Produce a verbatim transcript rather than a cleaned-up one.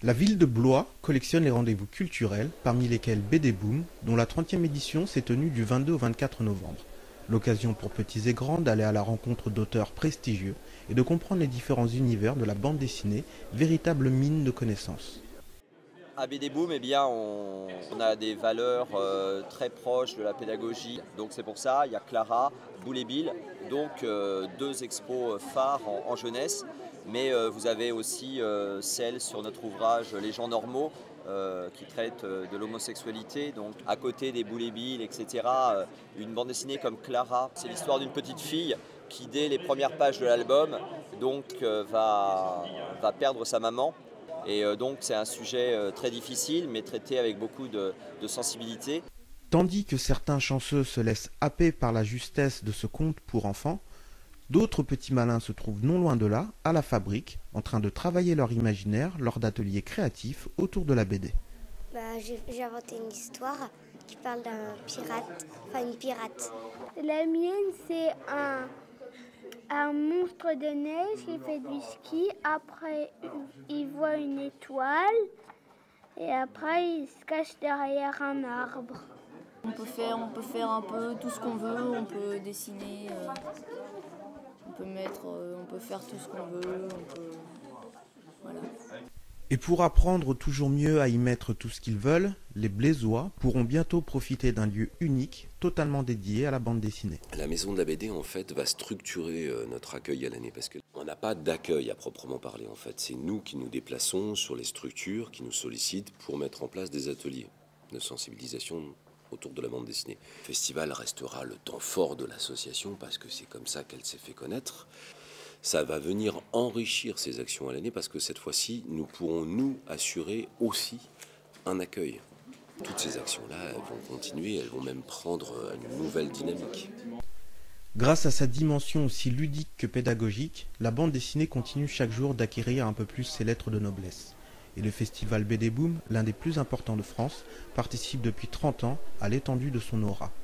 La ville de Blois collectionne les rendez-vous culturels, parmi lesquels B D Boom, dont la trentième édition s'est tenue du vingt-deux au vingt-quatre novembre. L'occasion pour petits et grands d'aller à la rencontre d'auteurs prestigieux et de comprendre les différents univers de la bande dessinée, véritable mine de connaissances. À B D Boom, eh bien, on, on a des valeurs euh, très proches de la pédagogie. Donc c'est pour ça, il y a Clara, Boule et Bill, donc euh, deux expos phares en, en jeunesse. Mais euh, vous avez aussi euh, celle sur notre ouvrage Les gens normaux, euh, qui traite euh, de l'homosexualité. Donc à côté des Boule et Bill, et cetera, euh, une bande dessinée comme Clara, c'est l'histoire d'une petite fille qui, dès les premières pages de l'album, donc euh, va, va perdre sa maman. Et euh, donc c'est un sujet euh, très difficile, mais traité avec beaucoup de, de sensibilité. Tandis que certains chanceux se laissent happer par la justesse de ce conte pour enfants, d'autres petits malins se trouvent non loin de là, à la fabrique, en train de travailler leur imaginaire lors d'ateliers créatifs autour de la B D. Bah, j'ai inventé une histoire qui parle d'un pirate, enfin une pirate. La mienne, c'est un, un monstre de neige qui fait du ski. Après, il voit une étoile et après, il se cache derrière un arbre. On peut faire, on peut faire un peu tout ce qu'on veut, on peut dessiner, euh, on peut mettre, euh, on peut faire tout ce qu'on veut, on peut, voilà. Et pour apprendre toujours mieux à y mettre tout ce qu'ils veulent, les Blésois pourront bientôt profiter d'un lieu unique, totalement dédié à la bande dessinée. La maison de la B D, en fait, va structurer euh, notre accueil à l'année, parce qu'on n'a pas d'accueil à proprement parler, en fait. C'est nous qui nous déplaçons sur les structures, qui nous sollicitent pour mettre en place des ateliers de sensibilisation autour de la bande dessinée. Le festival restera le temps fort de l'association, parce que c'est comme ça qu'elle s'est fait connaître. Ça va venir enrichir ces actions à l'année, parce que cette fois-ci, nous pourrons nous assurer aussi un accueil. Toutes ces actions-là, elles vont continuer, elles vont même prendre une nouvelle dynamique. Grâce à sa dimension aussi ludique que pédagogique, la bande dessinée continue chaque jour d'acquérir un peu plus ses lettres de noblesse. Et le festival B D Boom, l'un des plus importants de France, participe depuis trente ans à l'étendue de son aura.